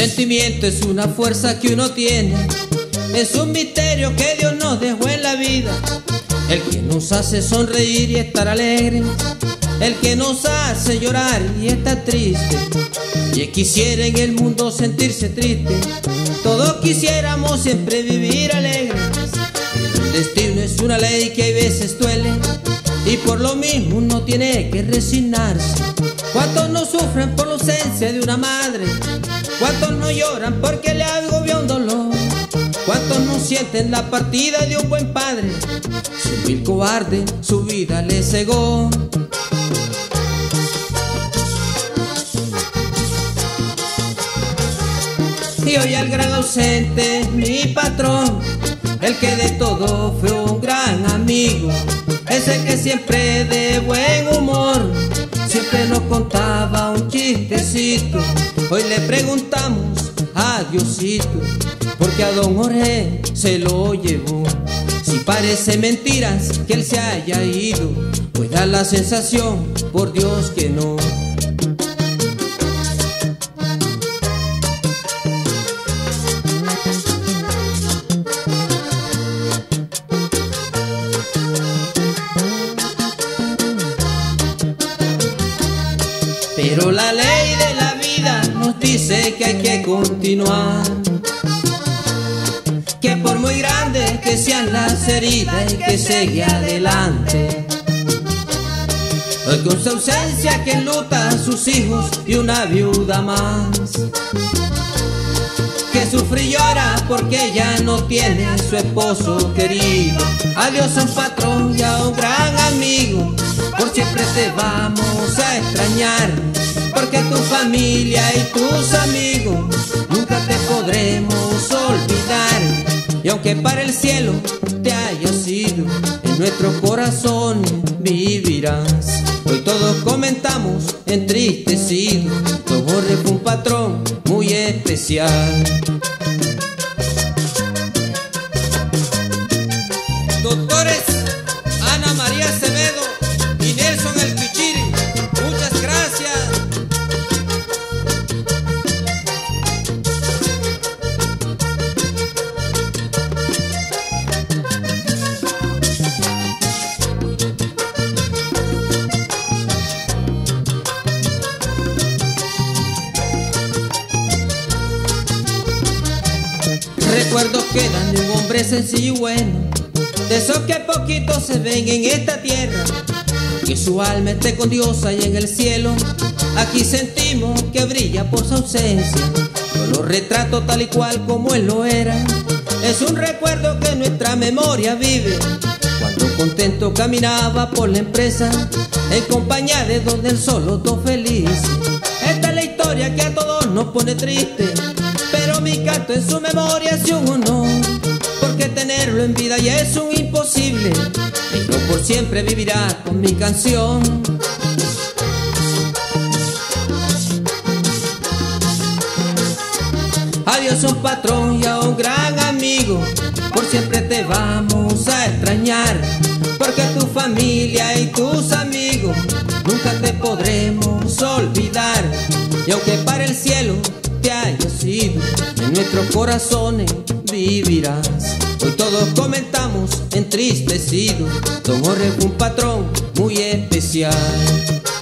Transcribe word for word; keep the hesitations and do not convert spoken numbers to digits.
sentimiento es una fuerza que uno tiene, es un misterio que Dios nos dejó en la vida, el que nos hace sonreír y estar alegres, el que nos hace llorar y estar triste. Y quisiera en el mundo sentirse triste, todos quisiéramos siempre vivir alegres. El destino es una ley que a veces duele, y por lo mismo uno tiene que resignarse. ¿Cuántos no sufren por la ausencia de una madre? ¿Cuántos no lloran porque le agobia un dolor? ¿Cuántos no sienten la partida de un buen padre? Su vil cobarde su vida le cegó. Y hoy al gran ausente, mi patrón, el que de todo fue un gran amigo, ese que siempre de buen humor siempre nos contaba un chistecito. Hoy le preguntamos a Diosito, porque a don Jorge se lo llevó. Si parece mentiras que él se haya ido, pues da la sensación, por Dios que no. Pero la ley de la vida nos dice que hay que continuar, que por muy grandes que sean las heridas hay que seguir adelante. Hoy con su ausencia quien luta a sus hijos y una viuda más, que sufre y llora porque ya no tiene su esposo querido. Adiós a un patrón y a un gran amigo, por siempre te vamos a extrañar, porque tu familia y tus amigos nunca te podremos olvidar. Y aunque para el cielo te hayas ido, en nuestro corazón vivirás. Hoy todos comentamos entristecidos, don Jorge fue un patrón muy especial. Doctores Ana María Acevedo y Nelson El Pichiri, muchas gracias. Recuerdos quedan de un hombre sencillo y bueno, de esos que poquitos se ven en esta tierra. Que su alma esté con Dios allá en el cielo, aquí sentimos que brilla por su ausencia. Yo lo retrato tal y cual como él lo era, es un recuerdo que en nuestra memoria vive. Cuando contento caminaba por la empresa, en compañía de donde el solo dos felices. Esta es la historia que a todos nos pone triste, pero mi canto en su memoria es un honor, porque tenerlo en vida ya es un imposible, pero por siempre vivirá con mi canción. Adiós a un patrón y a un gran amigo, por siempre te vamos a extrañar, porque tu familia y tus amigos nunca te podremos olvidar. Y aunque para el cielo te hayas ido, en nuestros corazones vivirás. Hoy todos comentamos entristecidos, don Jorge fue un patrón muy especial.